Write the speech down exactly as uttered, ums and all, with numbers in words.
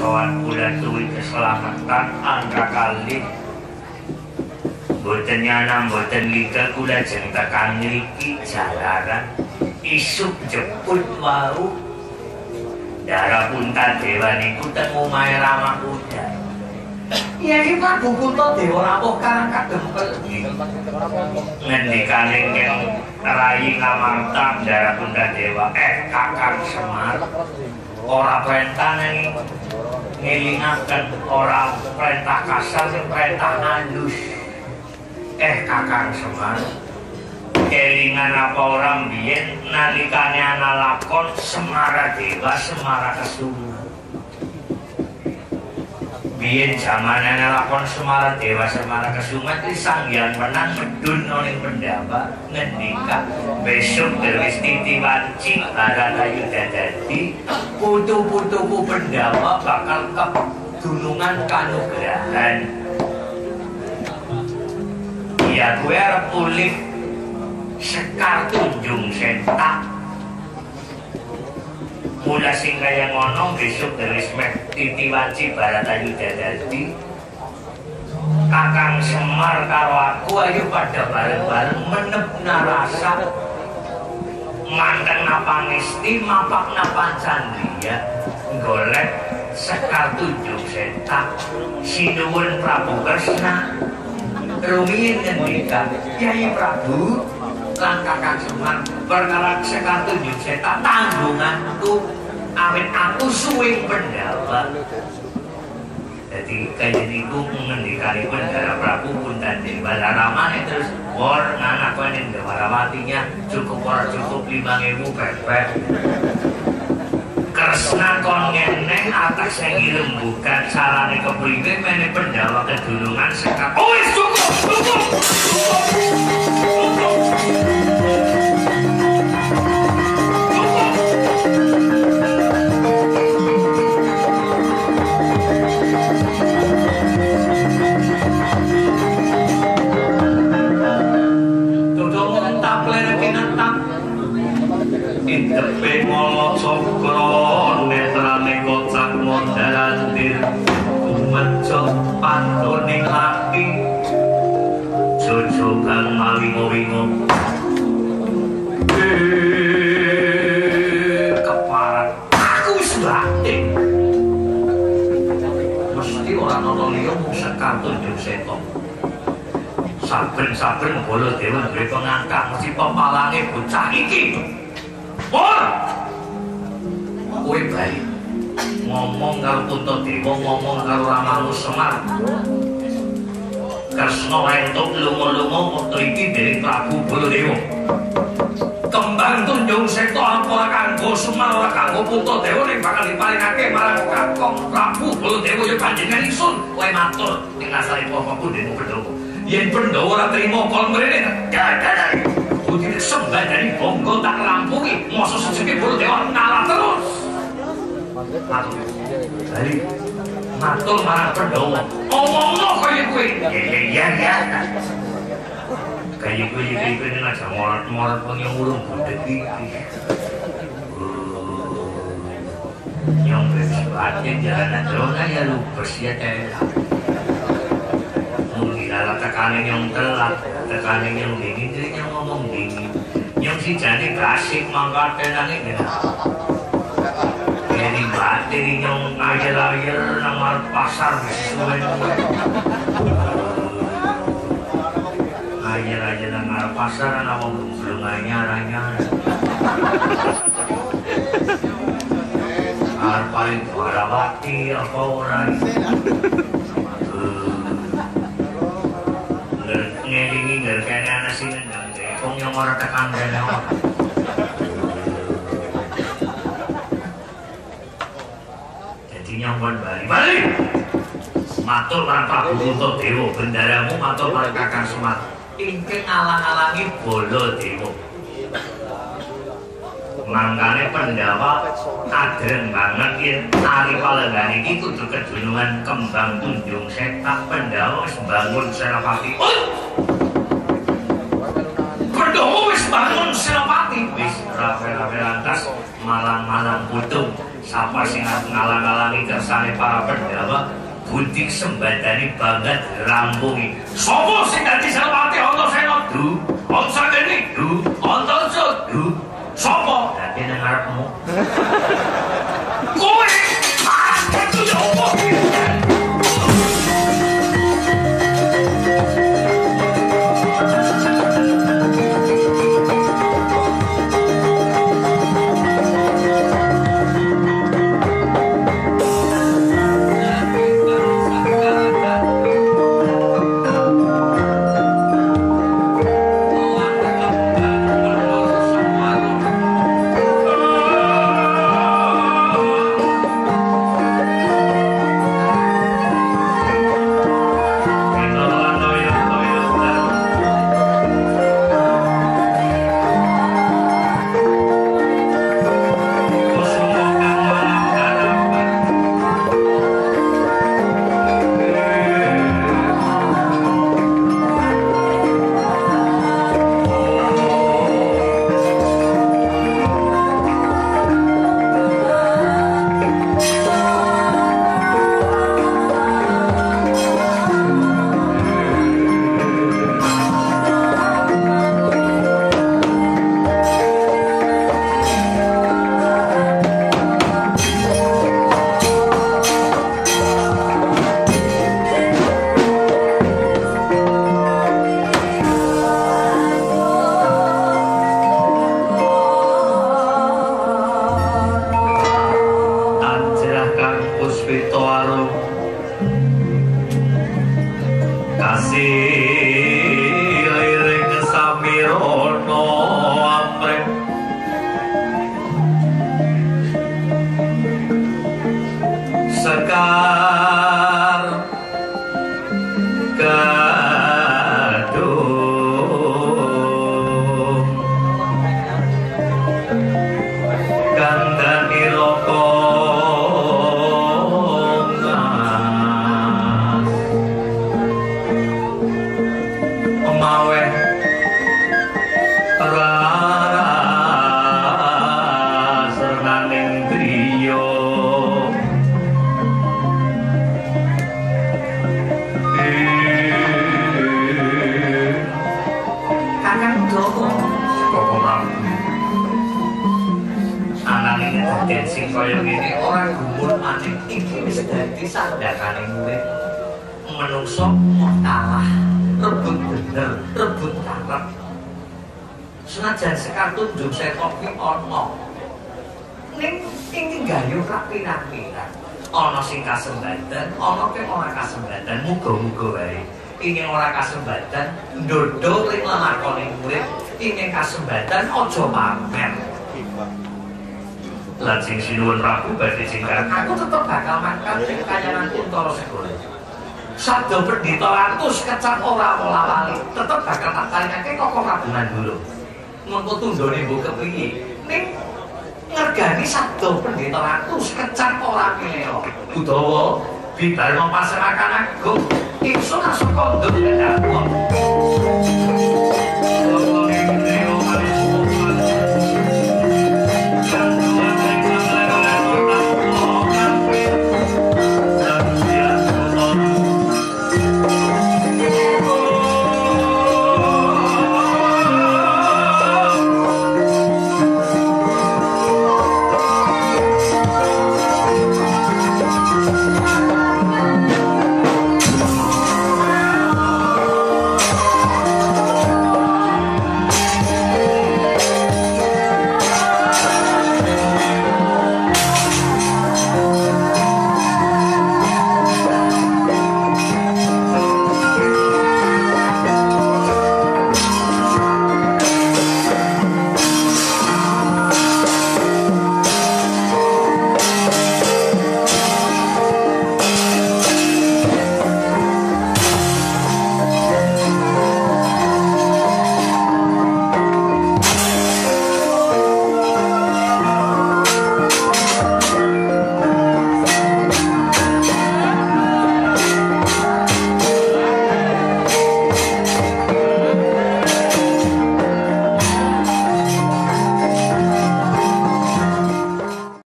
sowan kula tuwi keselamatan angka kali boten nyana boten liga kula jeng tekan niki jalaran isuk jeput wau darah punta dewa niku teng omahe Rama Kuda. Ya iki Prabu Puntadewa rawuh karang kadempel ngendikane yang Rayi Ngamarta darah Puntadewa eh Kakang Semar ora perintah ning ngelingaken ora perintah kasar sing perintah halus. Eh Kakang Semar kelingan apa orang biyen nalikane ana lakon Semara Dewa Semara Kesuma. Biyen zaman ana lakon Semara Dewa Semara Kesuma iki sanghyang menang medun ning Pandhawa ngendika besok Dewi Titi Wanci Baratayuda dadi putu-putuku Pandhawa bakal ke gunungan kanugrahan. Ya gue arep pulih Sekar Tunjung Setak mula sing kaya ngono besok dari Smeh Titi Wanci Baratayuda dadi Kakang Semar karo aku ayo pada bareng-bareng menepna rasa manten napangesti mapak napacandria golek Sekar Tunjung Setak sinuwun Prabu Kresna rumiyin ngendika Kyai Prabu lan Kakang Semar perkara Sekar Tunjung Setak tanggunganku awit aku suwing Pandhawa. Jadi kaya niku ngendikanipun darah Prabu Puntadewa ramane terus war anak kene Dewarawatinya cukup ora cukup lima ewu pepek. Kresna kon ngene atas sing irembukan carane kepriwe mene Pandhawa kedulungan Sekar. Oh wis cukup, cukup. Cukup. Tepe ngolo cokro netrane kocak mondarandir kumejo pantuning laki jojogan malingo-wingo keparat aku wis batin mesti orang ana liya mung Sekar Tunjung Setak saben-saben Baladewa duwe pengangkat mesti pepalange bocah iki. Pur! Kowe bae ngomong karo Puntadewa, ngomong karo Ramamu Semar. Kresna entuk lunga-lunga wektu iki dening Prabu Baladewa. Kembang Tunjung Setak ora kanggo Semar, ora kanggo Puntadewa ning bakal dipalingake marang Kakang Prabu Baladewa ya panjenengan ingsun. Kowe matur ing asale apa-apa dening Pandhawa. Yen Pandhawa ora trima kol mrene, dadar. Budi sembah dari Bonggo tak rampungi masa sejengke Baladewa ngalah terus matur bali matur marang Pandhawa omongno kaya kowe iya iya kaya kowe iki pengen aja morat-morat pengen urung budhe iki yang bersifatnya jalanan dona ya lupus ya teh mungkin tekanan yang telat tekanan yang dingin jadi yang ngomong dingin yang si jani kasih mangkate nangis ya jadi batin yang ayer-ayer nama pasar sesuai ayer-ayer nama pasar nama belum anyar-anyar paling Dwarawati apa orang ngelingi ngerkene ana sing nendang jekong yang ora tekan dene ora. Dadi nyambon bali. Bali. Matur marang Prabu Puntadewa, bendaramu matur marang Kakang Semar. Ingkang ngalang-alangi Baladewa. Mangkane Pandhawa adreng banget yen ari palenggan iki kudu kedunungan Kembang Tunjung Setak. Pandhawa wis bangun Senopati. Pandhawa wis bangun Senopati. Wis rawe-rawe lantas malang-malang putung sapa sing ngalang-alangi kersane para Pandhawa buntik sembadani banget rampungi. Sapa sing dadi Selawati Antasena Du? Antasena Du, Antasena Du. Sapa? Dadi nang ngarepmu. Kowe makan tuh ya opo? Senajan sekar tunjuk setok ki ana. Ning ing gayuh rapi-rapiran. Ana sing kasembadan, ana sing ora kasembadan. Muga-muga wae ing ora kasembadan ndodho ing lakone murid, ing kasembadan aja pamer. Lan sing sinuwun Prabu badhe singkat, aku tetep bakal mangkat ing kayangan Kuntara Segara. Sabda Pendhita Ratus kecap ora pola wali, tetep bakal tak taringake Koko Prabu Mandura. Mengko tundone mbok kepriye ning ngergani sabda Pendhita Ratus kecap ora mileo Udawa bidal pasrakan agung ingsun asok kondhom